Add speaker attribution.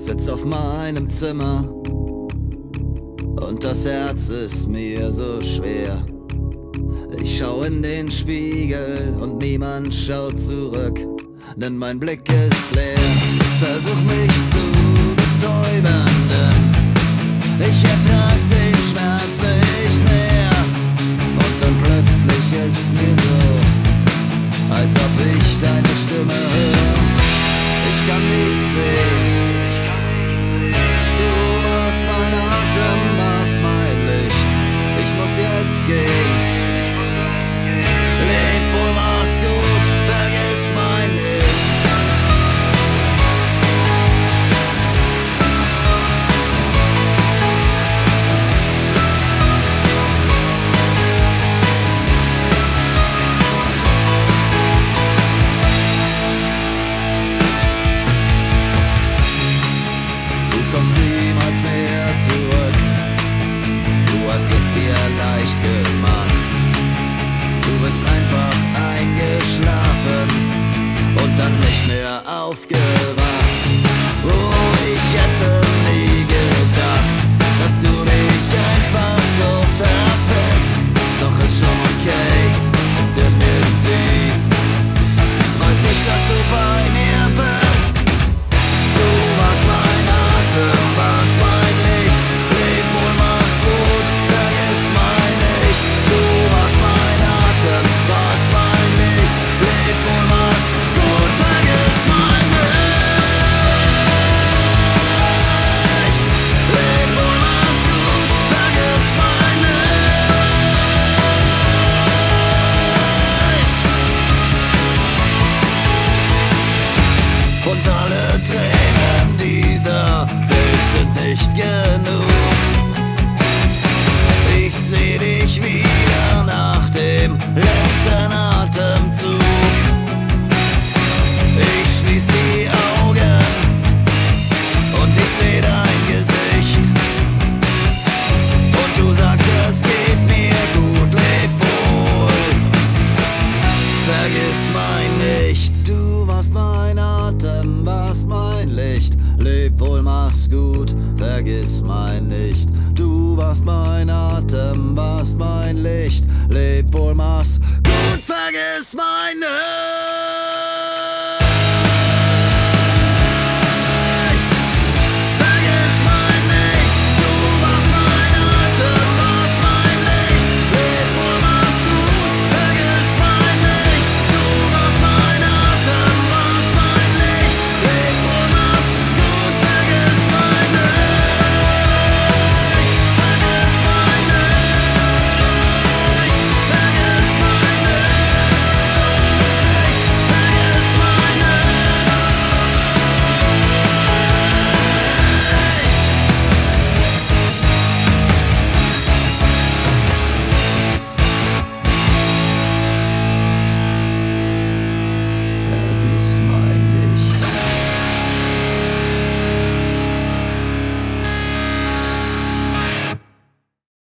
Speaker 1: sitz auf meinem Zimmer und das Herz ist mir so schwer. Ich schau in den Spiegel und niemand schaut zurück, denn mein Blick ist leer. Versuch mich zu betäuben, denn ich ertrag den Schmerz nicht mehr. Und dann plötzlich ist mir so, als ob ich deine Stimme höre. Ich kann nicht sehen, du warst mein Atem, warst mein Licht. Ich muss jetzt gehen. Leb wohl, mach's gut, vergiss mein Nicht. Du kommst niemals mehr zurück. Du hast es dir leicht gemacht. Du bist einfach eingeschlafen und dann nicht mehr aufgewacht. Oh, ich hätte nie gedacht, dass du dich einfach so verpisst. Doch ist schon okay, denn irgendwie weiß ich, dass du bei mir bist. Du warst mein Atem, warst mein Licht. Leb wohl, mach's gut, vergiss mein Nicht. Du warst mein Atem, warst mein Licht. Leb wohl, mach's gut, vergiss mein Nicht. Leb wohl, mach's gut, vergiss mein Nicht. Und alle Tränen dieser Welt sind nicht genug. Ich seh dich wieder nach dem letzten Atemzug. Ich schließ die Augen und ich seh dein Gesicht. Und du sagst, es geht mir gut, leb wohl, vergiss mein Nicht. Du warst mein Atem, warst mein Licht. Leb wohl, mach's gut, vergiss mein Nicht. Du warst mein Atem, warst mein Licht. Leb wohl, mach's gut, vergiss mein Nicht.